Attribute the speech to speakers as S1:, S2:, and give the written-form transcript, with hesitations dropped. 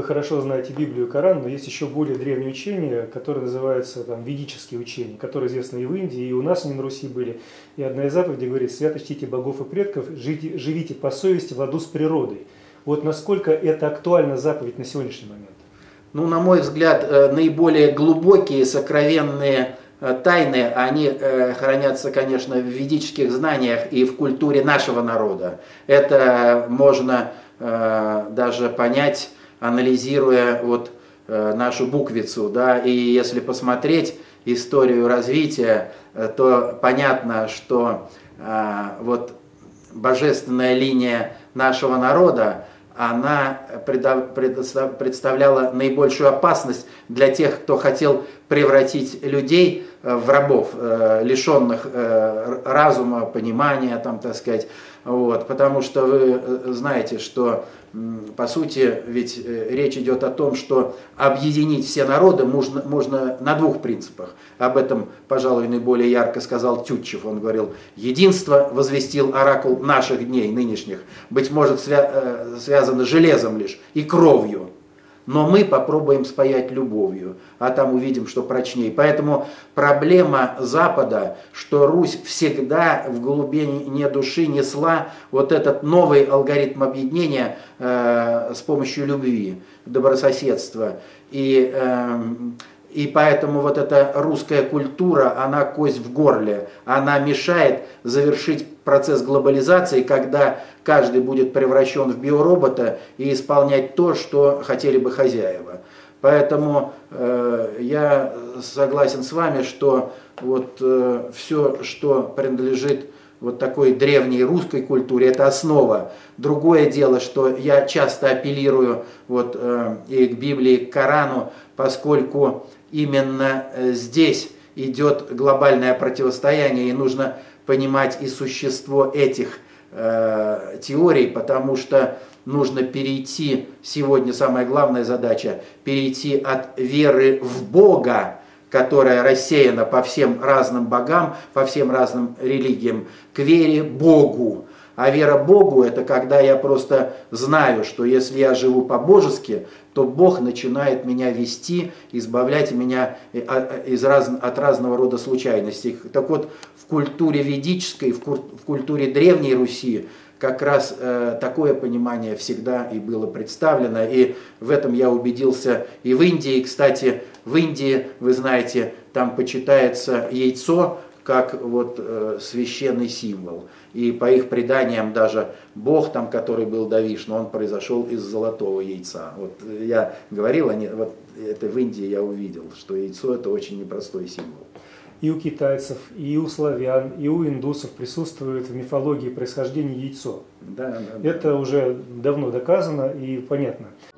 S1: хорошо знаете Библию и Коран, но есть еще более древние учения, которые называются там, ведические учения, которые известны и в Индии, и у нас они на Руси были. И одна из заповедей говорит: свято чтите богов и предков, живите по совести в ладу с природой. Вот насколько это актуальна заповедь на сегодняшний момент?
S2: Ну, на мой взгляд, наиболее глубокие, сокровенные тайны, они хранятся, конечно, в ведических знаниях и в культуре нашего народа. Это можно даже понять, анализируя вот нашу буквицу, да, и если посмотреть историю развития, то понятно, что вот божественная линия нашего народа, она представляла наибольшую опасность для тех, кто хотел превратить людей в рабов, лишенных разума, понимания, там, так сказать. Вот, потому что вы знаете, что по сути ведь речь идет о том, что объединить все народы можно на двух принципах. Об этом, пожалуй, наиболее ярко сказал Тютчев. Он говорил: единство возвестил оракул наших дней, нынешних, быть может связано железом лишь и кровью. Но мы попробуем спаять любовью, а там увидим, что прочнее. Поэтому проблема Запада, что Русь всегда в глубине души несла вот этот новый алгоритм объединения с помощью любви, добрососедства. И поэтому вот эта русская культура, она кость в горле, она мешает завершить процесс глобализации, когда каждый будет превращен в биоробота и исполнять то, что хотели бы хозяева. Поэтому я согласен с вами, что вот все, что принадлежит вот такой древней русской культуре, это основа. Другое дело, что я часто апеллирую вот, и к Библии, и к Корану, поскольку именно здесь идет глобальное противостояние, и нужно понимать и существо этих теорий, потому что нужно перейти, сегодня самая главная задача, перейти от веры в Бога, которая рассеяна по всем разным богам, по всем разным религиям, к вере Богу. А вера Богу – это когда я просто знаю, что если я живу по-божески, то Бог начинает меня вести, избавлять меня от разного рода случайностей. Так вот, в культуре ведической, в культуре Древней Руси как раз такое понимание всегда и было представлено. И в этом я убедился и в Индии. Кстати, в Индии, вы знаете, там почитается яйцо как вот священный символ. И по их преданиям даже Бог, там, который был до Вишну, он произошел из золотого яйца. Вот я говорил, вот это в Индии я увидел, что яйцо это очень непростой символ.
S1: И у китайцев, и у славян, и у индусов присутствует в мифологии происхождения яйцо.
S2: Да.
S1: Это уже давно доказано и понятно.